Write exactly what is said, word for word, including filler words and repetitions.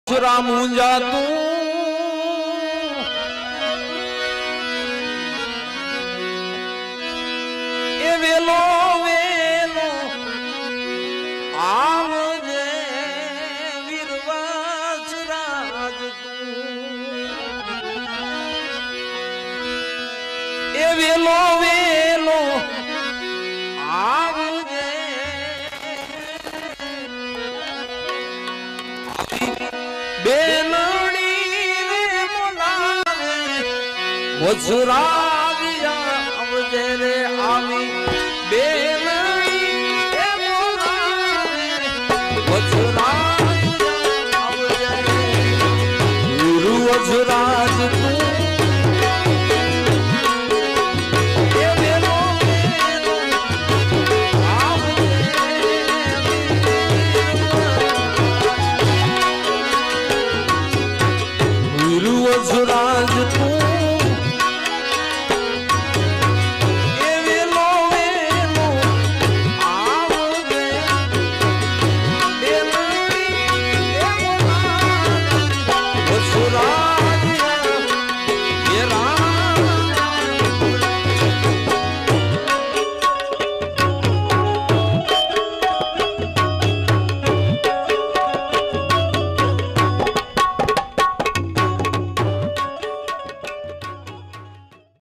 વચરા મુંજા તું એ વેલો વેલો આવજે વીર વચરાજ તું એ વેલો વેલો આવજે બેલડી રે બોલાવે વજરાવ્યા આવજે રે આવી બેલડી રે બોલાવે વજરાવ્યા આવજે રે વીર વજરાજ